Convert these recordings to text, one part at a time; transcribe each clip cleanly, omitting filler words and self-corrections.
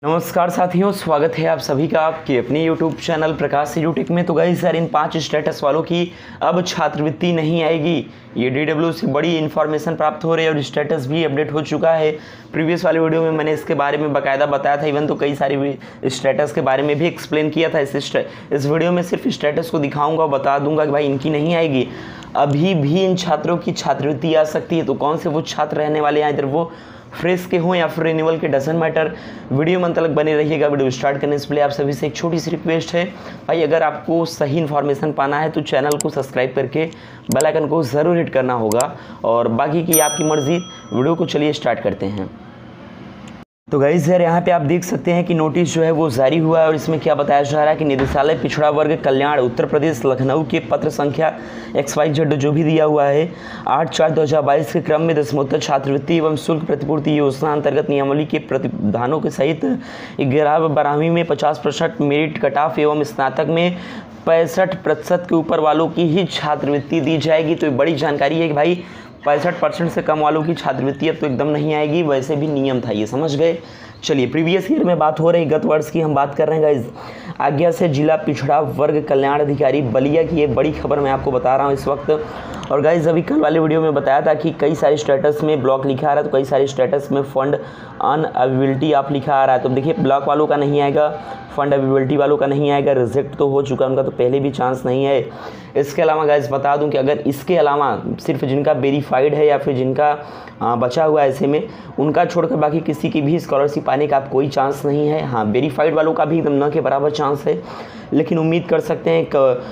नमस्कार साथियों, स्वागत है आप सभी का आपके अपने YouTube चैनल प्रकाश एजुटेक में। तो गाइस यार, इन 5 स्टेटस वालों की अब छात्रवृत्ति नहीं आएगी। ये DW से बड़ी इन्फॉर्मेशन प्राप्त हो रही है और स्टेटस भी अपडेट हो चुका है। प्रीवियस वाले वीडियो में मैंने इसके बारे में बाकायदा बताया था, इवन तो कई सारी स्टेटस के बारे में भी एक्सप्लेन किया था। इस वीडियो में सिर्फ स्टेटस को दिखाऊंगा और बता दूंगा कि भाई इनकी नहीं आएगी। अभी भी इन छात्रों की छात्रवृत्ति आ सकती है। तो कौन से वो छात्र रहने वाले हैं, इधर वो फ्रेश के हों या फिर रिन्यूअल के, डजंट मैटर। वीडियो में अंत तक बने रहिएगा। वीडियो स्टार्ट करने से पहले आप सभी से एक छोटी सी रिक्वेस्ट है भाई, अगर आपको सही इन्फॉर्मेशन पाना है तो चैनल को सब्सक्राइब करके बेल आइकन को ज़रूर हिट करना होगा, और बाकी की आपकी मर्जी। वीडियो को चलिए स्टार्ट करते हैं। तो गाइस यार, यहाँ पे आप देख सकते हैं कि नोटिस जो है वो जारी हुआ है और इसमें क्या बताया जा रहा है कि निदेशालय पिछड़ा वर्ग कल्याण उत्तर प्रदेश लखनऊ के पत्र संख्या XYZ जो भी दिया हुआ है 8/4/2022 के क्रम में दसमोत्तर छात्रवृत्ति एवं शुल्क प्रतिपूर्ति योजना अंतर्गत नियमावली के प्रतिविधानों के सहित 11वीं में 50% मेरिट कट ऑफ एवं स्नातक में 65% के ऊपर वालों की ही छात्रवृत्ति दी जाएगी। तो ये बड़ी जानकारी है कि भाई 65% से कम वालों की छात्रवृत्ति अब तो एकदम नहीं आएगी। वैसे भी नियम था ये, समझ गए। चलिए, प्रीवियस ईयर में बात हो रही, गत वर्ष की हम बात कर रहे हैं गाइज। आज्ञा से जिला पिछड़ा वर्ग कल्याण अधिकारी बलिया की ये बड़ी खबर मैं आपको बता रहा हूँ इस वक्त। और गाइज अभी कल वाले वीडियो में बताया था कि कई सारे स्टेटस में ब्लॉक लिखा आ रहा है, तो कई सारे स्टेटस में फंड अनअवेलेबिलिटी आप लिखा आ रहा है। तो देखिए, ब्लॉक वालों का नहीं आएगा, फंड अवेलेबिलिटी वालों का नहीं आएगा, रिजेक्ट तो हो चुका है उनका, तो पहले भी चांस नहीं है। इसके अलावा गाइज बता दूं कि अगर इसके अलावा सिर्फ जिनका वेरीफाइड है या फिर जिनका बचा हुआ है ऐसे में, उनका छोड़कर बाकी किसी की भी स्कॉलरशिप आने का कोई चांस नहीं है। हाँ, वेरीफाइड वालों का भी एकदम न के बराबर चांस है, लेकिन उम्मीद कर सकते हैं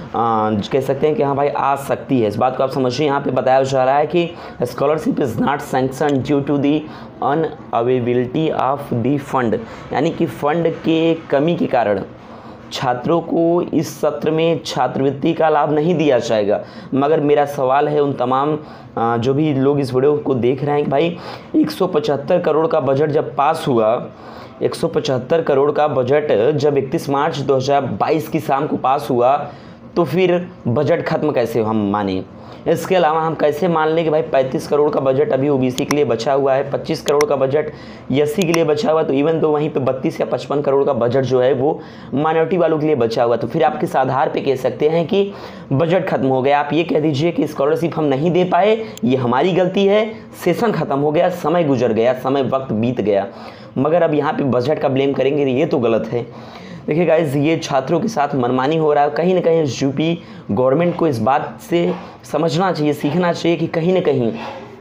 कह सकते हैं कि हाँ भाई आ सकती है। इस बात को आप समझिए। यहाँ पे बताया जा रहा है कि scholarship is not sanction due to the unavailability of the fund, यानी कि फंड के कमी के कारण छात्रों को इस सत्र में छात्रवृत्ति का लाभ नहीं दिया जाएगा। मगर मेरा सवाल है उन तमाम जो भी लोग इस वीडियो को देख रहे हैं कि भाई 175 करोड़ का बजट जब पास हुआ, 175 करोड़ का बजट जब 31 मार्च 2022 की शाम को पास हुआ, तो फिर बजट खत्म कैसे हम माने। इसके अलावा हम कैसे मान लें कि भाई 35 करोड़ का बजट अभी OBC के लिए बचा हुआ है, 25 करोड़ का बजट SC के लिए बचा हुआ है, तो इवन तो वहीं पे 32 या 55 करोड़ का बजट जो है वो माइनॉरिटी वालों के लिए बचा हुआ है। तो फिर आप किस आधार पे कह सकते हैं कि बजट खत्म हो गया। आप ये कह दीजिए कि स्कॉलरशिप हम नहीं दे पाए, ये हमारी गलती है, सेशन खत्म हो गया, समय गुजर गया, समय वक्त बीत गया। मगर अब यहाँ पे बजट का ब्लेम करेंगे, ये तो गलत है। देखिए गाइज, ये छात्रों के साथ मनमानी हो रहा है। कहीं ना कहीं यूपी गवर्नमेंट को इस बात से समझना चाहिए, सीखना चाहिए कि कहीं ना कहीं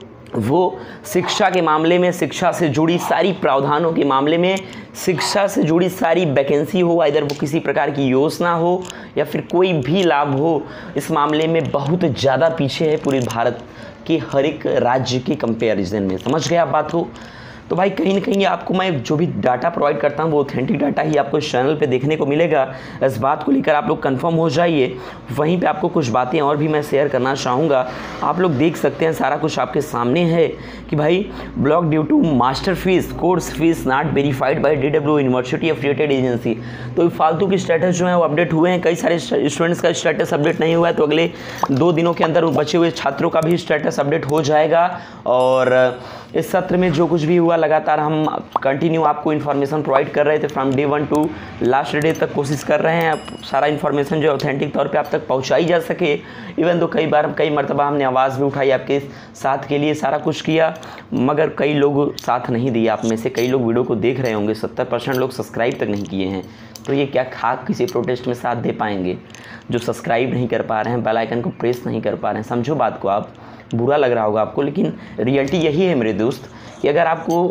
वो शिक्षा के मामले में, शिक्षा से जुड़ी सारी प्रावधानों के मामले में, शिक्षा से जुड़ी सारी वैकेंसी हो, इधर वो किसी प्रकार की योजना हो या फिर कोई भी लाभ हो, इस मामले में बहुत ज़्यादा पीछे है पूरे भारत के हर एक राज्य के कंपेरिजन में। समझ गए आप बात को। तो भाई कहीं ना कहीं आपको मैं जो भी डाटा प्रोवाइड करता हूँ वो ऑथेंटिक डाटा ही आपको इस चैनल पे देखने को मिलेगा। इस बात को लेकर आप लोग कंफर्म हो जाइए। वहीं पे आपको कुछ बातें और भी मैं शेयर करना चाहूँगा। आप लोग देख सकते हैं, सारा कुछ आपके सामने है कि भाई block due to master fees course fees not verified by DW university affiliated agency. तो फालतू की स्टेटस जो है वो अपडेट हुए हैं। कई सारे स्टूडेंट्स का स्टेटस अपडेट नहीं हुआ है, तो अगले 2 दिनों के अंदर बचे हुए छात्रों का भी स्टेटस अपडेट हो जाएगा। और इस सत्र में जो कुछ भी हुआ, लगातार हम कंटिन्यू आपको इन्फॉर्मेशन प्रोवाइड कर रहे थे। From day 1 to last day तक कोशिश कर रहे हैं सारा इन्फॉर्मेशन जो ऑथेंटिक तौर पे आप तक पहुंचाई जा सके। इवन तो कई मरतबा हमने आवाज़ भी उठाई आपके साथ के लिए, सारा कुछ किया, मगर कई लोग साथ नहीं दिए। आप में से कई लोग वीडियो को देख रहे होंगे, 70% लोग सब्सक्राइब तक नहीं किए हैं। तो ये क्या खाक किसी प्रोटेस्ट में साथ दे पाएंगे जो सब्सक्राइब नहीं कर पा रहे हैं, बेल आइकन को प्रेस नहीं कर पा रहे हैं। समझो बात को, आप बुरा लग रहा होगा आपको, लेकिन रियलिटी यही है मेरे दोस्त कि अगर आपको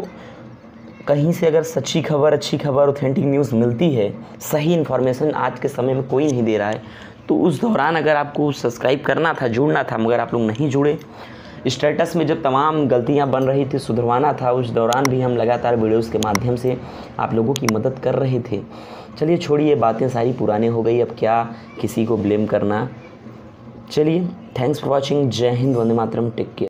कहीं से अगर सच्ची खबर, अच्छी खबर, ऑथेंटिक न्यूज़ मिलती है, सही इन्फॉर्मेशन आज के समय में कोई नहीं दे रहा है, तो उस दौरान अगर आपको सब्सक्राइब करना था, जुड़ना था, मगर आप लोग नहीं जुड़े। स्टेटस में जब तमाम गलतियां बन रही थी, सुधरवाना था, उस दौरान भी हम लगातार वीडियोज़ के माध्यम से आप लोगों की मदद कर रहे थे। चलिए छोड़िए, बातें सारी पुरानी हो गई, अब क्या किसी को ब्लेम करना। चलिए, थैंक्स फॉर वॉचिंग। जय हिंद, वंदे मातरम, टेक केयर।